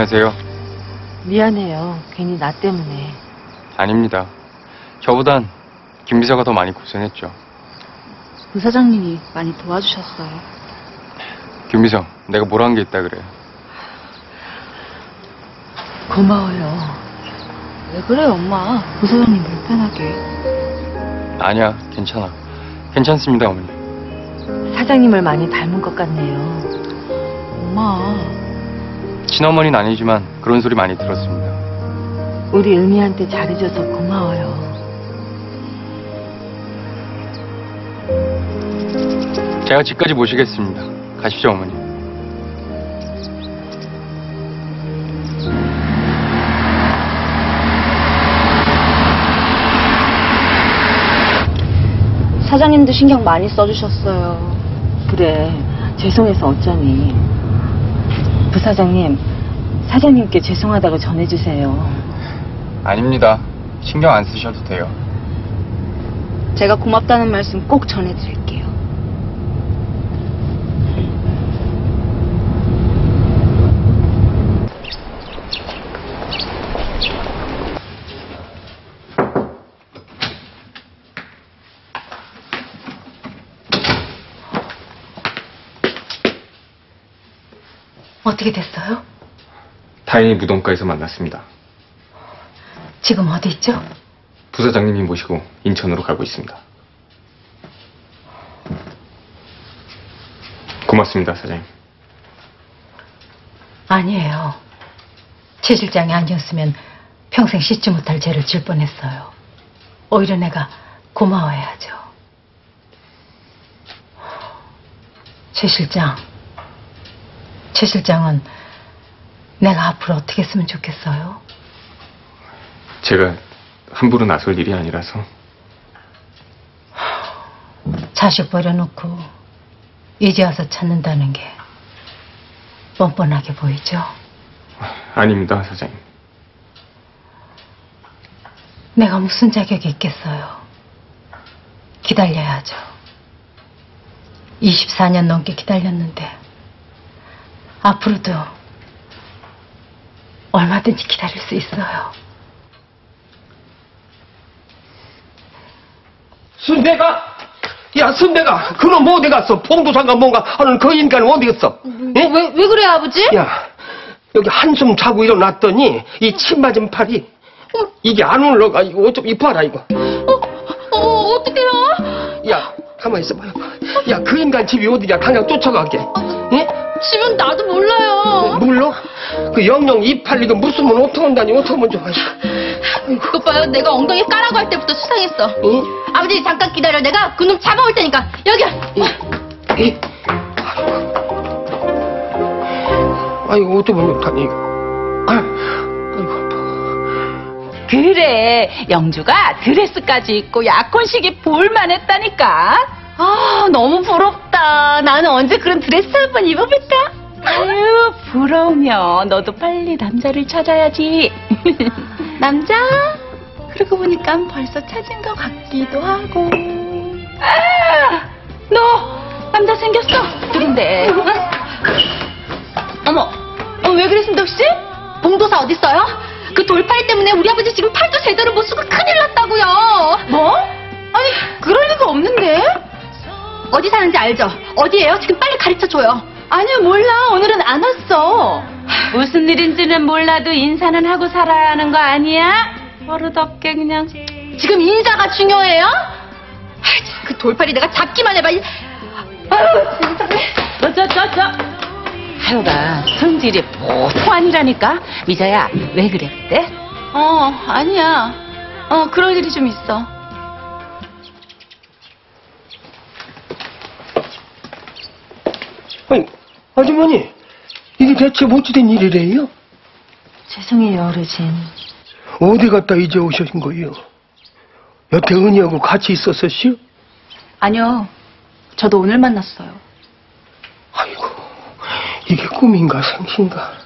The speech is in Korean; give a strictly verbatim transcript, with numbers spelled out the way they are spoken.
안녕하세요. 미안해요. 괜히 나 때문에. 아닙니다. 저보단 김 비서가 더 많이 고생했죠. 부사장님이 많이 도와주셨어요. 김 비서, 내가 뭘 한 게 있다 그래요. 고마워요. 왜 그래 엄마? 부사장님 불편하게. 아니야, 괜찮아. 괜찮습니다, 어머니. 사장님을 많이 닮은 것 같네요. 엄마. 친어머니는 아니지만 그런 소리 많이 들었습니다. 우리 은희한테 잘해줘서 고마워요. 제가 집까지 모시겠습니다. 가십시오, 어머니. 사장님도 신경 많이 써주셨어요. 그래, 죄송해서 어쩌니. 부사장님, 사장님께 죄송하다고 전해주세요. 아닙니다. 신경 안 쓰셔도 돼요. 제가 고맙다는 말씀 꼭 전해드릴게요. 어떻게 됐어요? 다행히 무덤가에서 만났습니다. 지금 어디 있죠? 부사장님이 모시고 인천으로 가고 있습니다. 고맙습니다, 사장님. 아니에요. 최 실장이 아니었으면 평생 씻지 못할 죄를 질 뻔했어요. 오히려 내가 고마워해야죠. 최 실장, 최 실장은 내가 앞으로 어떻게 했으면 좋겠어요? 제가 함부로 나설 일이 아니라서. 자식 버려놓고 이제 와서 찾는다는 게 뻔뻔하게 보이죠? 아닙니다, 사장님. 내가 무슨 자격이 있겠어요? 기다려야죠. 이십사 년 넘게 기다렸는데 앞으로도 얼마든지 기다릴 수 있어요. 순대가? 야, 순대가 그놈 어디 갔어? 봉도사가 뭔가 하는 그 인간은 어디 갔어? 예? 왜, 왜 그래 아버지? 야, 여기 한숨 자고 일어났더니 이 침 맞은 팔이 이게 안 올라가. 이거 어쩜 이봐라 이거. 어, 어, 어떡해요? 야, 가만히 있어봐. 야, 그 인간 집이 어디냐? 당장 쫓아가게. 예? 집은 나도 몰라요. 물러? 그 영영 이팔 이거 무슨면 어떡한다니 어떡하면 좋아. 그것 봐요. 내가 엉덩이 까라고 할 때부터 수상했어. 응? 아버지 잠깐 기다려. 내가 그놈 잡아올 테니까. 여기. 이, 이. 아이고 어떡하면 좋다니 이거. 아이고. 그래, 영주가 드레스까지 입고 약혼식이 볼만했다니까. 아 너무 부럽다. 나는 언제 그런 드레스 한번 입어볼까? 아유, 부러우면 너도 빨리 남자를 찾아야지. 남자? 그러고 보니까 벌써 찾은 것 같기도 하고. 아, 너 남자 생겼어? 누군데? 어머, 어, 왜 그래 순덕 씨? 봉도사 어딨어요? 그 돌팔이 때문에 우리 아버지 지금 팔도 제대로 못 쓰고 큰일 났다고요. 뭐? 아니, 그럴 리가 없는데? 어디 사는지 알죠? 어디예요? 지금 빨리 가르쳐줘요. 아니요, 몰라. 오늘은 안 왔어. 무슨 일인지는 몰라도 인사는 하고 살아야 하는 거 아니야? 버릇없게 그냥. 지금 인사가 중요해요? 아이, 그 돌팔이 내가 잡기만 해봐. 아유, 세상에. 저, 저, 저, 저. 하여가 성질이 보통 아니라니까. 미자야, 왜 그랬대? 어, 아니야. 어, 그럴 일이 좀 있어. 아니, 아주머니, 이게 대체 어찌된 일이래요? 죄송해요, 어르신. 어디 갔다 이제 오신 거예요? 여태 은희하고 같이 있었었시요? 아니요. 저도 오늘 만났어요. 아이고, 이게 꿈인가 생신가?